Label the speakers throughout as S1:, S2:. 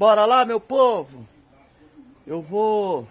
S1: Bora lá, meu povo! Eu vou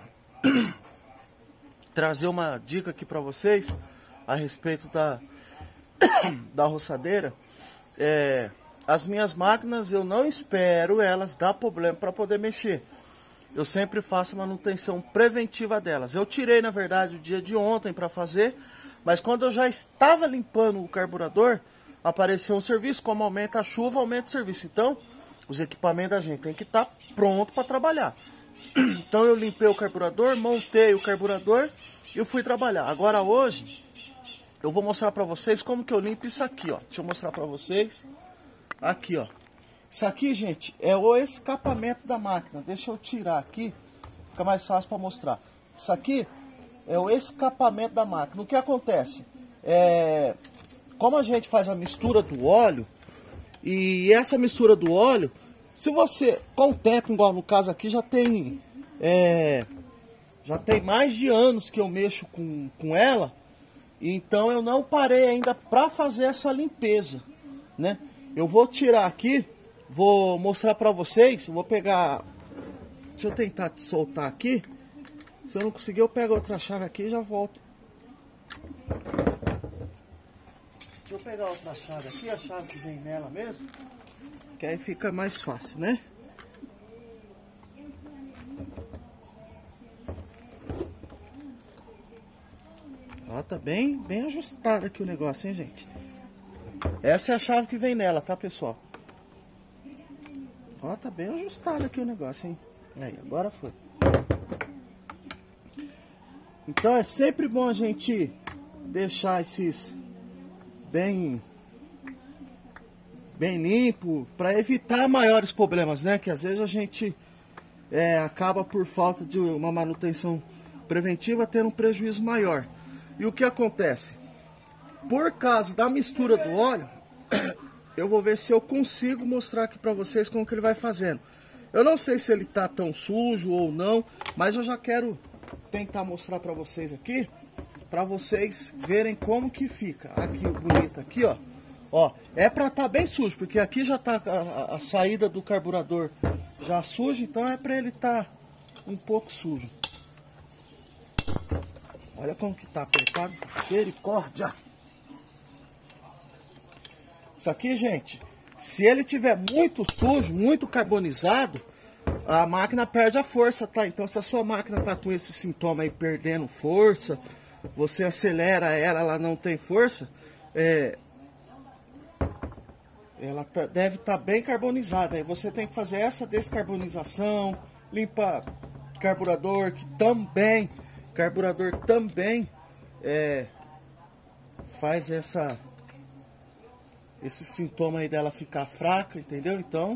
S1: trazer uma dica aqui para vocês a respeito da roçadeira. As minhas máquinas eu não espero elas dar problema para poder mexer. Eu sempre faço manutenção preventiva delas. Eu tirei, na verdade, o dia de ontem para fazer, mas quando eu já estava limpando o carburador, apareceu um serviço. Como aumenta a chuva, aumenta o serviço. Então, os equipamentos da gente tem que estar pronto para trabalhar. Então eu limpei o carburador, montei o carburador e eu fui trabalhar. Agora hoje eu vou mostrar para vocês como que eu limpo isso aqui, ó. Deixa eu mostrar para vocês. Aqui, ó. Isso aqui, gente, é o escapamento da máquina. Deixa eu tirar aqui, fica mais fácil para mostrar. Isso aqui é o escapamento da máquina. O que acontece? Como a gente faz a mistura do óleo, e essa mistura do óleo, se você, com o tempo, igual no caso aqui, já tem mais de anos que eu mexo com ela, então eu não parei ainda para fazer essa limpeza, né? Eu vou tirar aqui, vou mostrar para vocês, vou pegar, deixa eu tentar soltar aqui, se eu não conseguir eu pego outra chave aqui e já volto. Deixa eu pegar outra chave aqui, a chave que vem nela mesmo, que aí fica mais fácil, né? Ó, tá bem ajustado aqui o negócio, hein, gente? Essa é a chave que vem nela, tá, pessoal? Ó, tá bem ajustado aqui o negócio, hein? Aí, agora foi. Então é sempre bom a gente deixar esses bem limpo, para evitar maiores problemas, né? Que às vezes a gente acaba, por falta de uma manutenção preventiva, tendo um prejuízo maior. E o que acontece? Por causa da mistura do óleo, eu vou ver se eu consigo mostrar aqui para vocês como que ele vai fazendo. Eu não sei se ele tá tão sujo ou não, mas eu já quero tentar mostrar para vocês aqui, para vocês verem como que fica. Aqui, bonito aqui, ó. Ó, é para estar bem sujo, porque aqui já tá a saída do carburador já suja, então é para ele estar um pouco sujo. Olha como que tá apertado. Misericórdia! Isso aqui, gente, se ele tiver muito sujo, muito carbonizado, a máquina perde a força, tá? Então se a sua máquina tá com esse sintoma aí, perdendo força, você acelera ela não tem força, ela deve estar bem carbonizada. Aí você tem que fazer essa descarbonização, limpa carburador, que também, carburador também faz esse sintoma aí dela ficar fraca, entendeu? Então,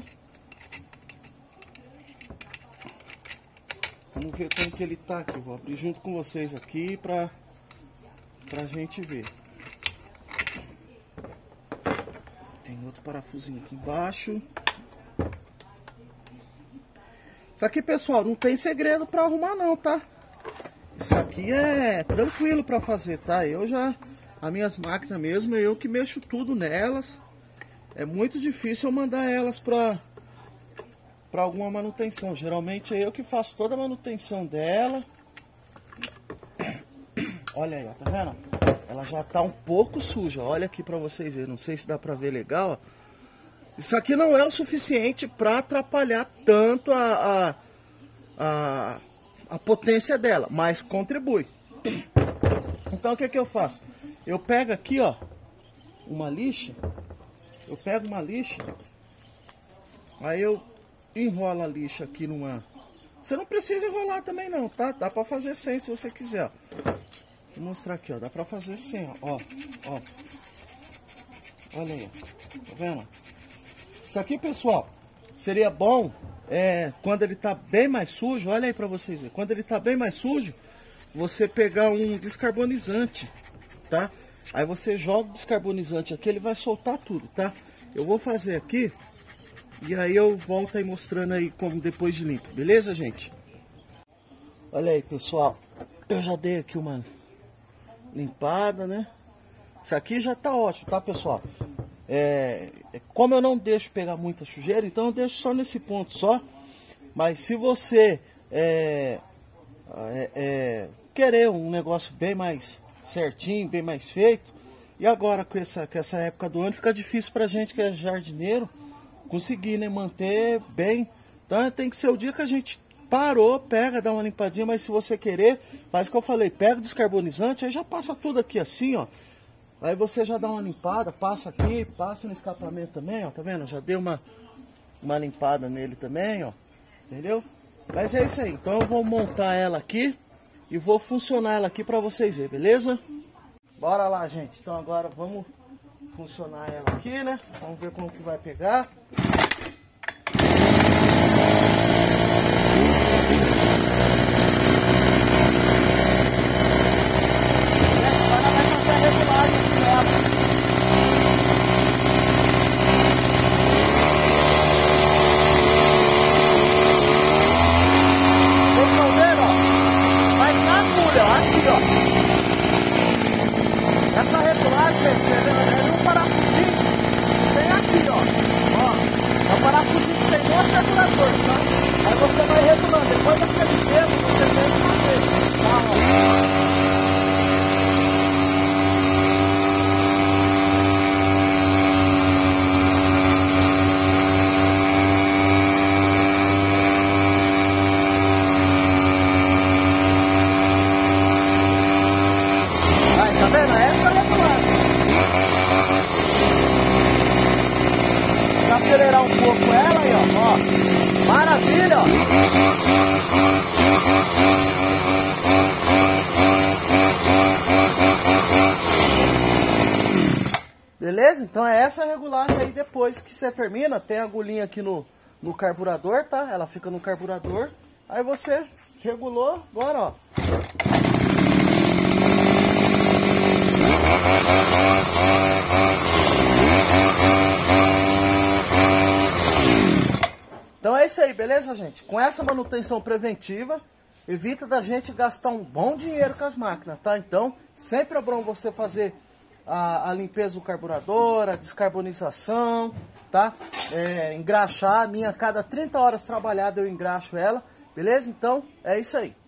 S1: vamos ver como que ele tá aqui. Vou abrir junto com vocês aqui pra gente ver. Tem outro parafusinho aqui embaixo. Isso aqui, pessoal, não tem segredo pra arrumar não, tá? Isso aqui é tranquilo pra fazer, tá? As minhas máquinas mesmo, eu que mexo tudo nelas. É muito difícil eu mandar elas pra alguma manutenção. Geralmente é eu que faço toda a manutenção dela. Olha aí, ó, tá vendo? Ela já tá um pouco suja. Olha aqui pra vocês verem. Não sei se dá pra ver legal, ó. Isso aqui não é o suficiente pra atrapalhar tanto a potência dela, mas contribui. Então o que eu faço? Eu pego aqui, ó, uma lixa. Eu pego uma lixa. Aí eu enrolo a lixa aqui numa... Você não precisa enrolar também não, tá? Dá pra fazer sem se você quiser, ó. Vou mostrar aqui, ó. Dá pra fazer sem, ó. Ó. Olha aí, ó. Tá vendo? Isso aqui, pessoal, seria bom quando ele tá bem mais sujo. Olha aí pra vocês verem. Quando ele tá bem mais sujo, você pegar um descarbonizante, tá? Aí você joga o descarbonizante aqui, ele vai soltar tudo, tá? Eu vou fazer aqui e aí eu volto aí mostrando aí como depois de limpo, beleza, gente? Olha aí, pessoal, eu já dei aqui uma limpada, né? Isso aqui já tá ótimo, tá, pessoal? Como eu não deixo pegar muita sujeira, então eu deixo só nesse ponto só. Mas se você querer um negócio bem mais certinho, bem mais feito, e agora com essa época do ano fica difícil pra gente que é jardineiro conseguir, né, manter bem. Então tem que ser o dia que a gente parou, pega, dá uma limpadinha, mas se você querer, faz o que eu falei, pega o descarbonizante, aí já passa tudo aqui assim, ó. Aí você já dá uma limpada, passa aqui, passa no escapamento também, ó, tá vendo? Já deu uma limpada nele também, ó, entendeu? Mas é isso aí, então eu vou montar ela aqui e vou funcionar ela aqui pra vocês verem, beleza? Bora lá, gente, então agora vamos funcionar ela aqui, né? Vamos ver como que vai pegar. Essa regulagem, gente, é um parafusinho que tem aqui, ó. É um parafusinho que tem no carburador, tá? Aí você vai regulando. Depois dessa limpeza, você tem que fazer, tá? Ó. Tá vendo? Essa é a regulagem. Vou acelerar um pouco ela aí, ó. Maravilha, ó. Beleza? Então é essa a regulagem aí. Depois que você termina, tem a agulhinha aqui no carburador, tá? Ela fica no carburador. Aí você regulou, agora, ó. Então é isso aí, beleza, gente? Com essa manutenção preventiva, evita da gente gastar um bom dinheiro com as máquinas, tá? Então, sempre é bom você fazer a limpeza do carburador, a descarbonização, tá? Engraxar, a minha a cada 30 horas trabalhada eu engraxo ela, beleza? Então, é isso aí.